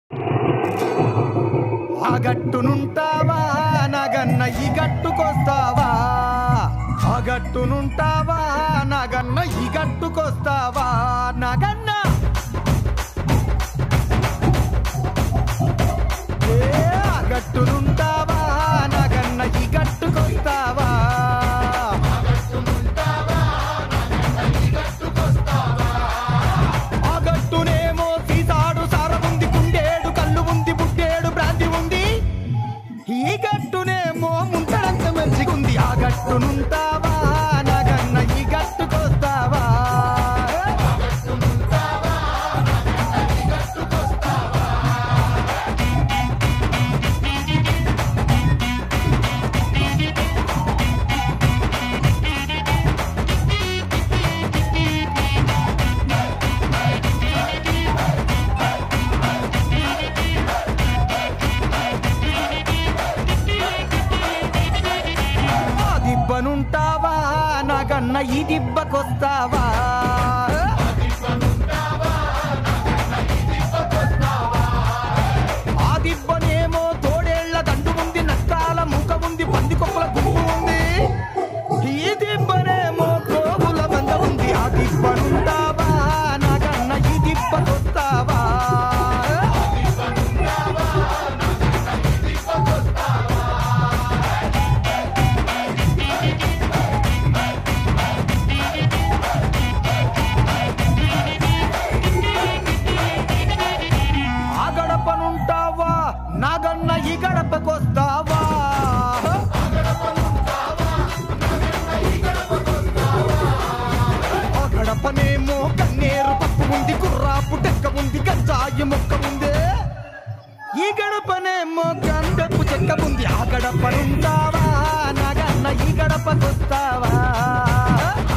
ఆ గట్టునుంటావా నాగన్న ఈ గట్టుకొస్తావా ఆ గట్టునుంటావా నాగన్న ఈ గట్టుకొస్తావా నాగన్న ఆ గట్టునుంటావా నాగన్న ఈ గట్టుకొస్తావా ఆ గట్టునేమో సీసాడు సారముంది కుండేడు కళ్ళు ఉంది బుడ్డేడు బ్రాంతి ఉంది ఈ గట్టునేమో ముంటడంత మంచిగుంది ఆ గట్టునుంటావా నాగన్న ఈ గట్టుకొస్తావా దిబ్బనుంటావా నాగన్న ఈ దిబ్బకొస్తావా ఆ దిబ్బనేమో తోడేళ్ల దండు ఉంది నష్టాల ముఖ ఉంది పందికొప్పల గుంపు ఉంది ఈ దిబ్బనేమో కోగుల బంద ఉంది ఆ దిబ్బనుంటావా నాగన్న ఈ దిబ్బకొస్తావా నాగన్న ఈ గడపకొస్తావా ఆ గడపనేమో కన్నేరు పప్పు ఉంది కుర్రాపు టెక్క ఉంది గంజాయి మొక్క ఉంది ఈ గడపనేమో గంధపు చెక్క ఉంది ఆ గడపనుంటావా నాగన్న ఈ గడపకొస్తావా